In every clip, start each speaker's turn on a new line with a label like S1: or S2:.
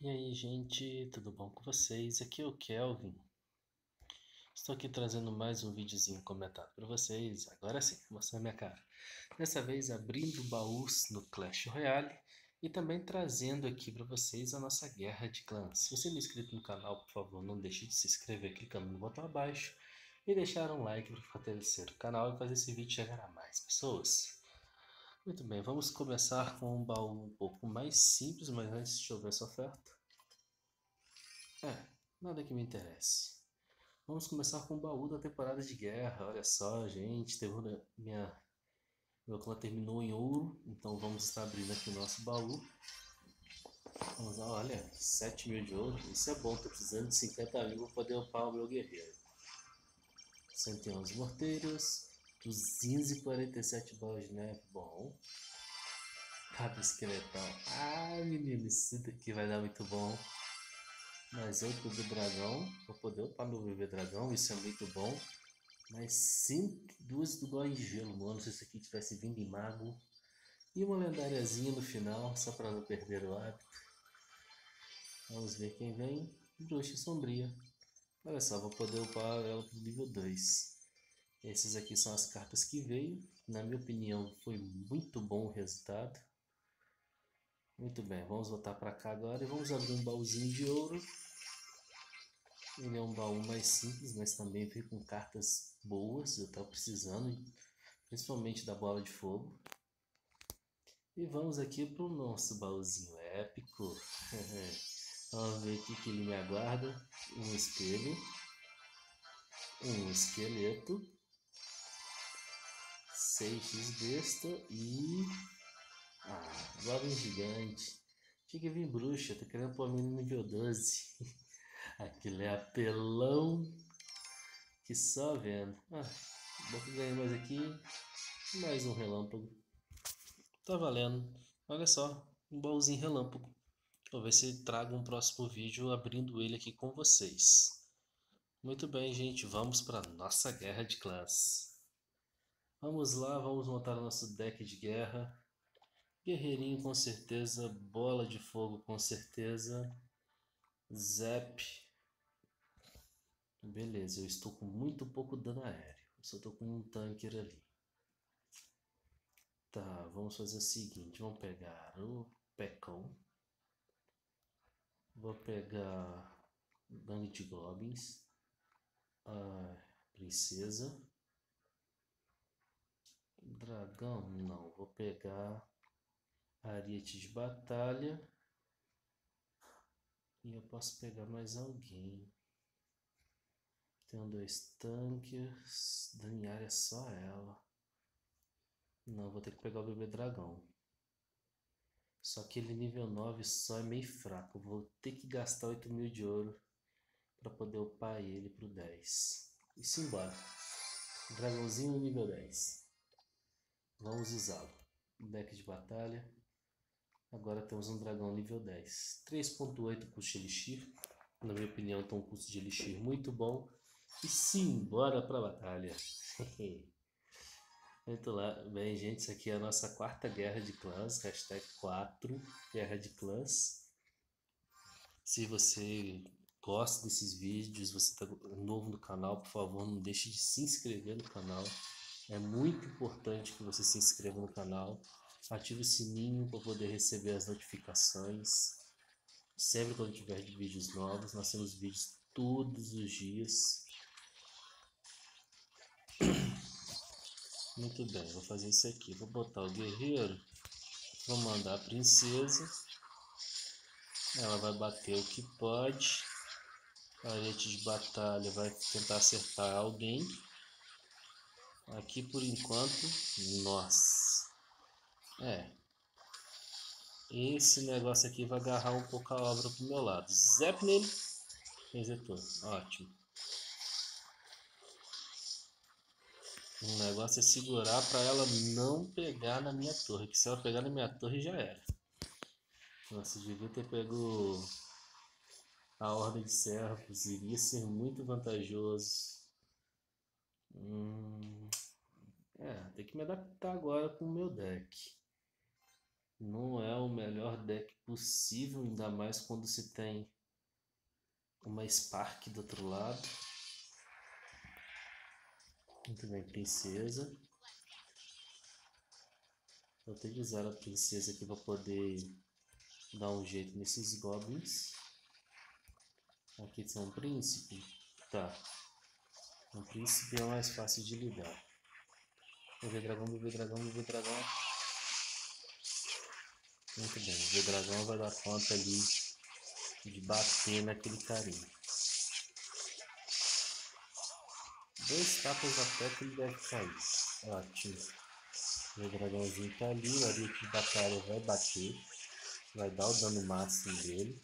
S1: E aí, gente, tudo bom com vocês? Aqui é o Kelvin. Estou aqui trazendo mais um videozinho comentado para vocês. Agora sim, vou mostrar minha cara. Dessa vez abrindo baús no Clash Royale e também trazendo aqui para vocês a nossa guerra de clãs. Se você não é inscrito no canal, por favor, não deixe de se inscrever clicando no botão abaixo e deixar um like para fortalecer o canal e fazer esse vídeo chegar a mais pessoas. Muito bem, vamos começar com um baú um pouco mais simples, mas antes deixa eu ver essa oferta. Nada que me interesse. Vamos começar com o baú da temporada de guerra. Olha só, gente, meu clã terminou em ouro, então vamos estar abrindo aqui o nosso baú. Vamos lá, olha, 7.000 de ouro, isso é bom, tô precisando de 50.000 para poder upar o meu guerreiro. 111 morteiros, 247 bolas de neve, bom. Cabo esqueletão, menino, isso daqui vai dar muito bom. Mais outro bebê dragão, vou poder upar meu bebê dragão, isso é muito bom. Mas duas do Gol de Gelo, mano. Se isso aqui tivesse vindo em mago. E uma lendáriazinha no final, só para não perder o hábito. Vamos ver quem vem. Bruxa Sombria. Olha só, vou poder upar ela pro nível 2. Essas aqui são as cartas que veio. Na minha opinião, foi muito bom o resultado. Muito bem, vamos voltar para cá agora e vamos abrir um baúzinho de ouro. Ele é um baú mais simples, mas também veio com cartas boas. Eu estava precisando, principalmente da bola de fogo. E vamos aqui para o nosso baúzinho épico. Vamos ver o que ele me aguarda. Um espelho. Um esqueleto. 6x besta e... Goblin gigante. Tinha que vir bruxa, tô querendo pôr a no nível 12. Aquilo é apelão. Que só vendo. Vou ganhar mais aqui. Mais um relâmpago. Tá valendo. Olha só, um baúzinho relâmpago. Vou ver se trago um próximo vídeo abrindo ele aqui com vocês. Muito bem, gente, vamos para nossa guerra de clãs. Vamos lá, vamos montar o nosso deck de guerra. Guerreirinho com certeza, bola de fogo com certeza, Zap. Beleza, eu estou com muito pouco dano aéreo, só estou com um tanker ali. Tá, vamos fazer o seguinte, vamos pegar o Pecão. Vou pegar Gangue de Goblins. A princesa. Dragão, não. Vou pegar Ariete de batalha. E eu posso pegar mais alguém. Tenho 2 tanques. Daniela é só ela. Não, vou ter que pegar o bebê dragão. Só que ele nível 9 só é meio fraco. Vou ter que gastar 8.000 de ouro para poder upar ele pro 10. E simbora. Dragãozinho nível 10. Vamos usá-lo. Deck de batalha. Agora temos um dragão nível 10. 3.8 custo de elixir. Na minha opinião, tem um custo de elixir muito bom. E simbora pra batalha. Muito lá. Bem, gente, isso aqui é a nossa 4ª guerra de clãs. Hashtag 4 guerra de clãs. Se você gosta desses vídeos, você está novo no canal, por favor, não deixe de se inscrever no canal. É muito importante que você se inscreva no canal. Ative o sininho para poder receber as notificações. Sempre quando tiver vídeos novos, nós temos vídeos todos os dias. Muito bem, vou fazer isso aqui. Vou botar o guerreiro. Vou mandar a princesa. Ela vai bater o que pode. A ariete de batalha vai tentar acertar alguém. Aqui por enquanto, nossa. Esse negócio aqui vai agarrar um pouco a obra pro meu lado. Zap nele. Resetou. Ótimo. O negócio é segurar para ela não pegar na minha torre. Que se ela pegar na minha torre já era. Nossa, devia ter pego a ordem de servos. Iria ser muito vantajoso. Tem que me adaptar agora com o meu deck. Não é o melhor deck possível, ainda mais quando se tem uma Spark do outro lado. Muito bem, princesa. Vou ter que usar a princesa aqui para poder dar um jeito nesses goblins. Aqui são um príncipe. Tá. Um príncipe é mais fácil de lidar. Bebê dragão, bebê dragão, bebê dragão. Muito bem, o bebê dragão vai dar conta ali de bater naquele carinha. 2 tapas até que ele deve cair. Ótimo. O dragãozinho tá ali, o ariete de batalha vai bater. Vai dar o dano máximo dele.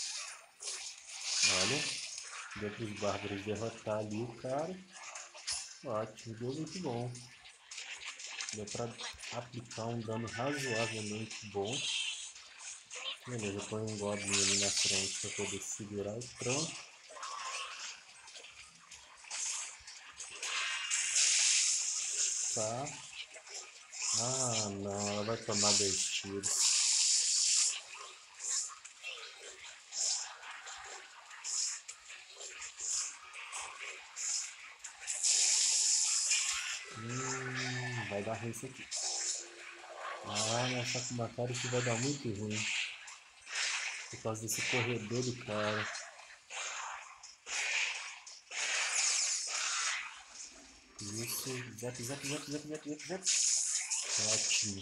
S1: Olha, deu para os bárbaros derrotar ali o cara. Ótimo, deu muito bom. Deu para aplicar um dano razoavelmente bom. Beleza, põe um goblin ali na frente para poder segurar o tronco. Tá. Ah, não, ela vai tomar 2 tiros. Vai dar ruim isso aqui. Ah, mas tá com uma cara que vai dar muito ruim. Por causa desse corredor do cara. Isso, zap, zap, zap, zap, zap, zap, zap. Ótimo.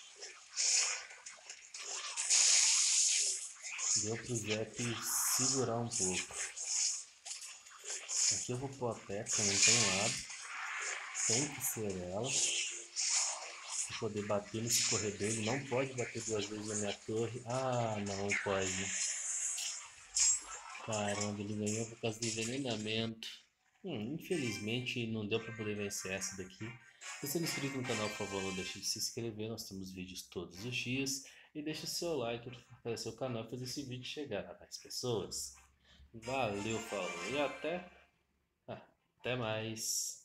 S1: Deu pro Zap segurar um pouco. Aqui eu vou pôr a Peca, não tem lado. Tem que ser ela. Pra poder bater nesse corredor. Ele não pode bater 2 vezes na minha torre. Ah, não pode. Caramba, ele ganhou por causa do envenenamento. Infelizmente não deu para poder vencer essa daqui. Se você não é inscrito no canal, por favor, não deixe de se inscrever. Nós temos vídeos todos os dias. E deixe seu like para fortalecer o canal e fazer esse vídeo chegar a mais pessoas. Valeu, falou e até mais.